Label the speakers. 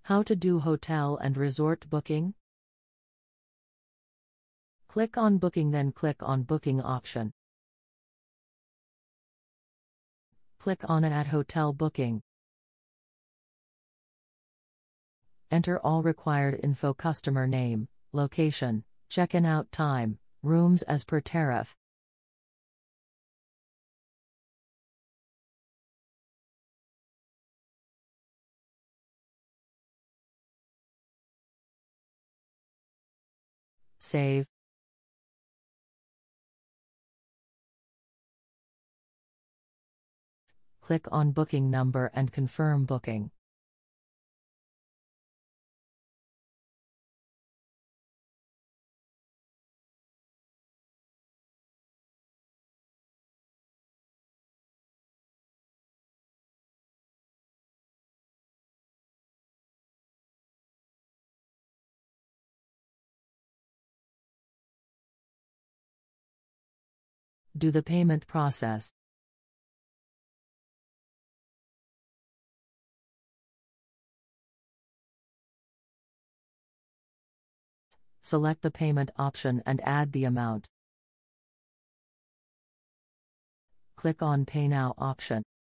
Speaker 1: How to do hotel and resort booking? Click on Booking, then click on Booking option. Click on Add Hotel Booking. Enter all required info: customer name, location, check-in out time, rooms as per tariff. Save. Click on Booking number and confirm booking. Do the payment process. Select the payment option and add the amount. Click on Pay Now option.